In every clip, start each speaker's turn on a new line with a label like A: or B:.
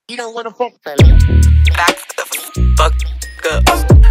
A: You don't wanna fuck that.
B: Back the fuck up.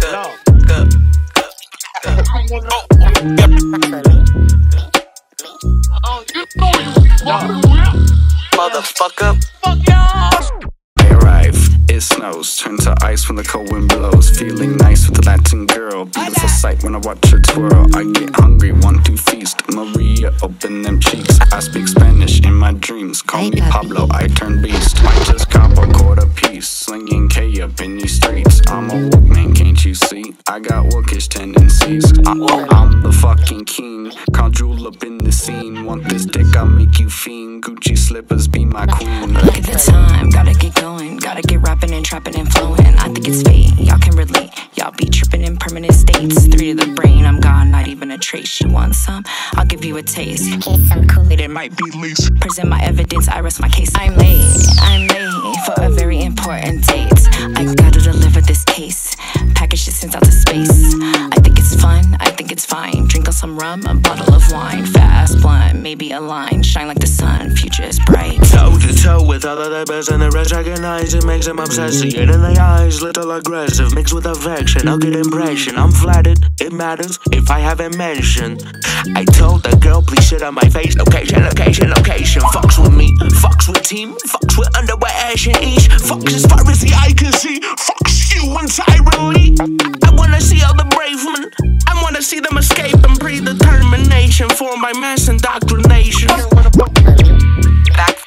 A: Oh, you know you fucking with.
B: Motherfucker.
A: Fuck y'all.
C: I arrive, it snows, turn to ice when the cold wind blows. Feeling nice with a Latin girl, beautiful sight when I watch her twirl. I get hungry, want to feast. Maria, open them cheeks. I speak Spanish in my dreams. Call me Pablo, I turn beast. Might just cop a quarter piece, slinging K up in these streets. I'm a Walkman, can't you see? I got Wookish tendencies. I'm the fucking king. Call Jewel up in the scene. Want this dick, I'll make you fiend. Gucci slippers, be my queen.
D: Look at the time, gotta get going. Gotta get rapping and trapping and flowing. I think it's fate, y'all can relate. Y'all be tripping in permanent states. 3 to the brain, I'm gone, not even a trace. You want some? I'll give you a taste. Here's some Kool-Aid, it might be loose. Present my evidence, I rest my case. I'm late for a very important date. I gotta deliver this case. Package it sent out to space. I think it's fun, I think it's fine. Drink on some rum, a bottle of wine. Fast, blunt, maybe a line. Shine like the sun, future is bright.
E: Toe to toe with all of the best and the rest recognize. It makes them obsessive. Get in the eyes, little aggressive. Mixed with affection, I'll get impression. I'm flattered, it matters if I haven't mentioned. I told the girl, please shit on my face. Location, location, location. Fucks with me, fucks with team. Fucks with underwear, ash and each. Fucks as far as the eye can see. Fucks you entirely. I wanna see all the brave men. I wanna see them escape and predetermination for my mass indoctrination.
B: Back